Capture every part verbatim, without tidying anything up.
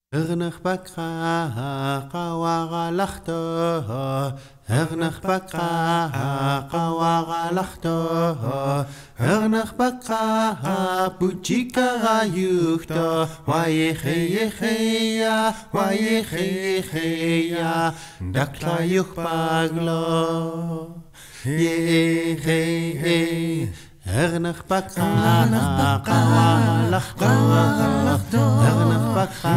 Hernach bakra qawara lakhto Hernach bakra qawara lakhto Hernach bakra puchika yukto Waye kheye kheya waye kheye kheya Dakla yuk baglo Ye hey hey Hernach bakra qawara lakhto Hernach bakra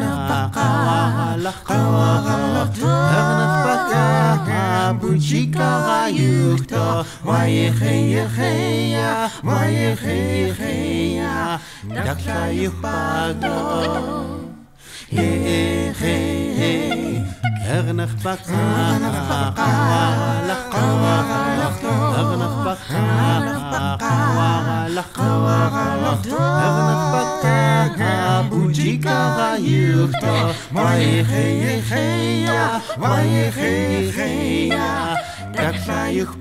qawara lakhto Hernach bakra puchika yukto Waye kheye kheya waye kheye kheya Dakla yuk baglo Ye hey hey Hernach bakra qawara lakhto Hernach bakra qawara lakhto Hernach bakra puchika yukto Waye kheye kheya waye kheye kheya Dakla yuk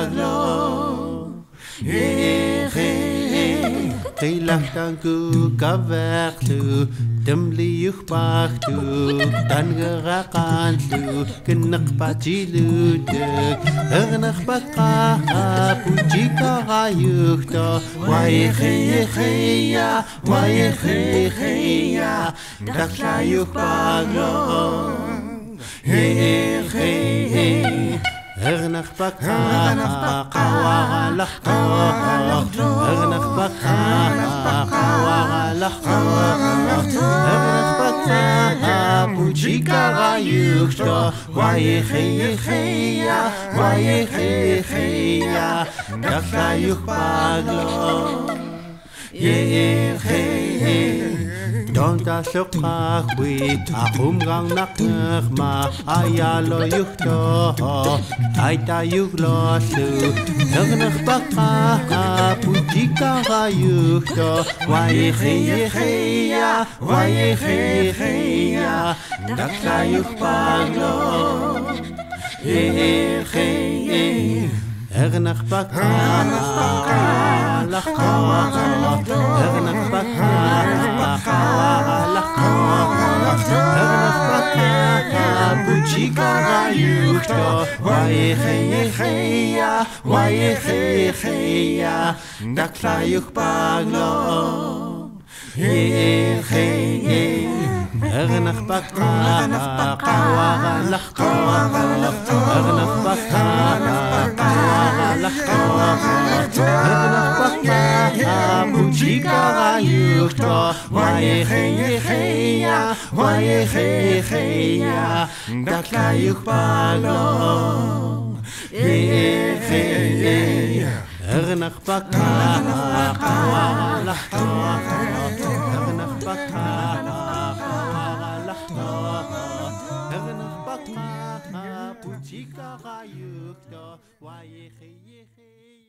baglo Ye hey Qilahtanku kavertu Demli yuk bagtu Tangeraqantu Kinaq pachilu dek Hernach bakra puchika yukto Waye kheye kheya waye kheye kheya Dakla yuk baglo Ye hey Hernach bakra qawara lakhto Hernach bakra qawara lakhto Hernach bakra puchika yukto Waye kheye kheya waye kheye kheya Dakla yuk baglo Ye hey Don't ask a quick, a humgang nakma, ayalo yukto, aita yuglosu, Hernach bakra puchika yukto, waye kheye kheya waye kheye kheya Dakla yuk baglo Ye hey Hernach bakra lakhto Hernach bakra qawara lakhto Hernach bakra puchika yukto Waye kheye kheya waye kheye kheya Dakla yuk baglo Ye hey Hernach bakra qawara lakhto Hernach bakra qawara lakhto Hernach bakra puchika yukto Waye kheye kheya waye kheye kheya Dakla yuk baglo Ye hey Hernach bakra qawara lakhto Hernach bakra qawara lakhto Hernach bakra puchika yukto Waye kheye kheya